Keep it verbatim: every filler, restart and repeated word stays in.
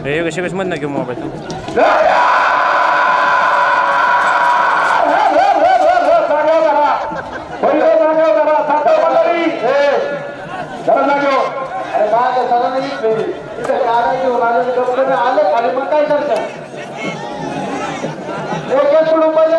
योगेश योगेश मधनं घेऊ मोबाईल आलं खाली मग काय करतात योगेश कुटुंबाला